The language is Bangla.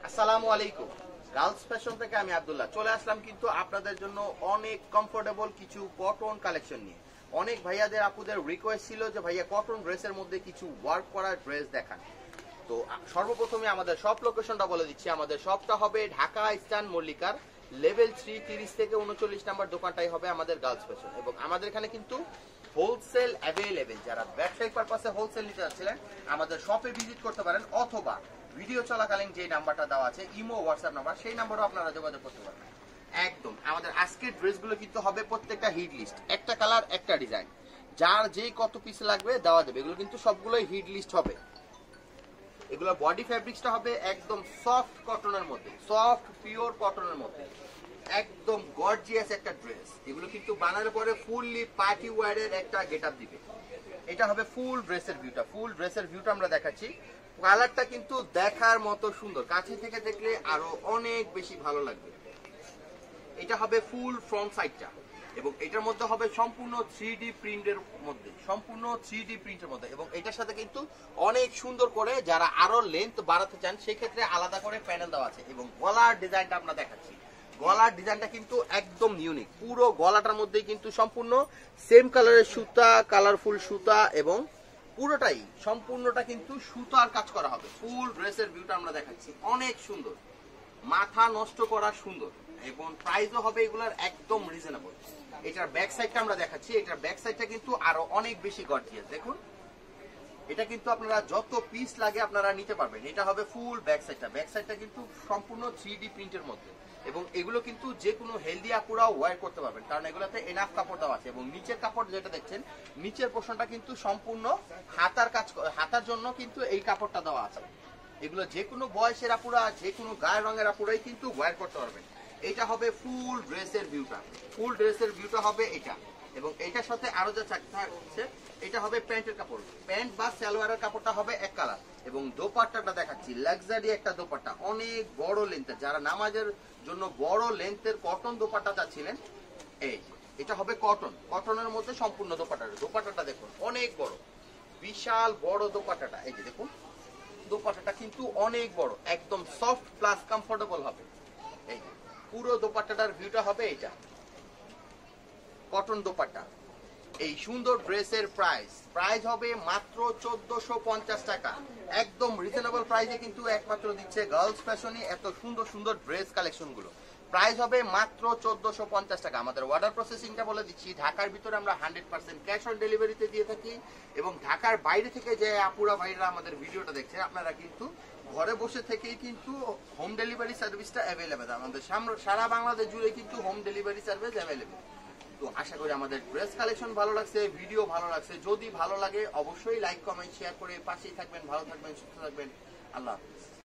আসসালামু আলাইকুম। গার্লস ফ্যাশন থেকে আমি আব্দুল্লাহ চলে আসলাম কিন্তু আপনাদের জন্য অনেক কমফোর্টেবল কিছু কটন কালেকশন নিয়ে। অনেক ভাইয়াদের আপুদের রিকোয়েস্ট ছিল যে ভাইয়া কটন ড্রেসের মধ্যে কিছু ওয়ার্ক করা ড্রেস দেখান। তো সর্বপ্রথমে আমাদের শপ লোকেশনটা বলে দিচ্ছি। আমাদের শপটা হবে ঢাকা ইস্টার্ন মল্লিকার লেভেল 3 30 থেকে 39 নাম্বার দোকানটাই হবে আমাদের গার্লস ফ্যাশন। এবং আমাদের এখানে কিন্তু হোলসেল অ্যাভেলেবেল, যারা ব্যবসায়িক পারপাসে হোলসেল নিতে যাচ্ছিলেন আমাদের শপে ভিজিট করতে পারেন, অথবা ভিডিও চলাকালীন যে নাম্বারটা দেওয়া আছে ইমো হোয়াটসঅ্যাপ নাম্বার, সেই নাম্বারও আপনারা যোগাযোগ করতে পারবেন। একদম আমাদের আজকের ড্রেসগুলো কিন্তু হবে প্রত্যেকটা হিট লিস্ট, একটা কালার একটা ডিজাইন, যার যে কত পিস লাগবে দেওয়া যাবে। এগুলো কিন্তু সবগুলোই হিট লিস্ট হবে। এগুলো বডি ফ্যাব্রিক্সটা হবে একদম সফট কটনের মধ্যে, সফট পিওর কটনের মধ্যে, একদম গর্জিয়াস একটা ড্রেস। এগুলো কিন্তু বানানোর পরে ফুললি পার্টি ওয়্যারের একটা গেটআপ দিবে। এটা হবে ফুল ড্রেসের ভিউটা। ফুল ড্রেসের ভিউটা আমরা দেখাচ্ছি। কালারটা কিন্তু দেখার মতো সুন্দর, কাছে থেকে দেখলে আরো অনেক বেশি ভালো লাগবে। এটা হবে ফুল ফ্রন্ট সাইডটা, এবং এটার মধ্যে হবে সম্পূর্ণ 3D প্রিন্টের মধ্যে, সম্পূর্ণ 3D প্রিন্টের মধ্যে। এবং এটার সাথে কিন্তু অনেক সুন্দর করে যারা আরো লেন্থ বাড়াতে চান সেক্ষেত্রে আলাদা করে প্যানেল দেওয়া আছে। এবং গলার ডিজাইনটা আমরা দেখাচ্ছি। গলার ডিজাইনটা কিন্তু একদম ইউনিক। পুরো গলাটার মধ্যেই কিন্তু সম্পূর্ণ সেম কালারের সুতা, কালারফুল সুতা, এবং পুরোটাই সম্পূর্ণটা কিন্তু সুতার কাজ করা হবে। ফুল ড্রেসের ভিউটা আমরা দেখাচ্ছি, অনেক সুন্দর, মাথা নষ্ট করা সুন্দর, এবং প্রাইসও হবে এগুলার একদম রিজনেবল। এটার ব্যাক সাইডটা আমরা দেখাচ্ছি। এটার ব্যাক সাইডটা কিন্তু আরো অনেক বেশি গর্জিয়াস। দেখুন, এটা কিন্তু আপনারা যত পিস লাগে আপনারা নিতে পারবেন। এটা হবে ফুল ব্যাক সাইডটা। ব্যাক সাইডটা কিন্তু সম্পূর্ণ 3D প্রিন্টের মধ্যে, এবং এগুলো কিন্তু যে কোনো হেলদি আপুরাও ওয়্যার করতে পারবেন, কারণ এগুলোতে এনাফ কাপড় দেওয়া আছে। এবং নিচের কাপড় যেটা দেখছেন, নিচের পোর্শনটা কিন্তু সম্পূর্ণ হাতার কাজ, হাতার জন্য কিন্তু এই কাপড়টা দেওয়া আছে। এগুলো যে কোনো বয়সের আপুরা, যে কোনো গায়ের রঙের আপুরাই কিন্তু ওয়্যার করতে পারবেন। এটা হবে ফুল ড্রেসের ভিউটা। ফুল ড্রেসের ভিউটা হবে এটা। এবং এটার সাথে আরো যা থাকছে, এটা হবে প্যান্টের কাপড়। প্যান্ট বা সালোয়ারের কাপড়টা হবে এক কালার। এবং দোপাট্টাটা দেখাচ্ছি, লাক্সারি একটা দোপাট্টা, অনেক বড় লেন্থের, যারা নামাজের জন্য বড় লেন্থের কটন দোপাট্টা চাচ্ছিলেন, এই এটা হবে কটন। কটনের মধ্যে সম্পূর্ণ দোপাট্টাটা, দোপাট্টাটা দেখুন অনেক বড়, বিশাল বড় দোপাট্টাটা। এই যে দেখুন, দোপাট্টাটা কিন্তু অনেক বড়, একদম সফট প্লাস কমফোর্টেবল হবে। এই পুরো দোপাট্টাটার ভিউটা হবে এটা, কটন দোপাট্টা। এই সুন্দর ড্রেসের প্রাইস হবে মাত্র 1450 টাকা। একদম রিজনেবল প্রাইসে কিন্তু একমাত্র দিচ্ছে গার্লস ফ্যাশনই এত সুন্দর সুন্দর ড্রেস কালেকশন গুলো। প্রাইস হবে মাত্র 1450 টাকা। আমাদের অর্ডার প্রসেসিংটা বলে দিচ্ছি, ঢাকার ভিতরে আমরা 100% ক্যাশ অন ডেলিভারিতে দিয়ে থাকি। এবং ঢাকার বাইরে থেকে যে আপুরা ভাইরা আমাদের ভিডিওটা দেখছেন, আপনারা কিন্তু ঘরে বসে থেকেই কিন্তু হোম ডেলিভারি সার্ভিসটা অ্যাভেলেবেল। আমাদের সারা বাংলাদেশ জুড়ে কিন্তু হোম ডেলিভারি সার্ভিস অ্যাভেলেবেল। তো আশা করি আমাদের ড্রেস কালেকশন ভালো লাগছে, ভিডিও ভালো লাগছে। যদি ভালো লাগে অবশ্যই লাইক কমেন্ট শেয়ার করে পাশেই থাকবেন। ভালো থাকবেন, সুস্থ থাকবেন। আল্লাহ হাফেজ।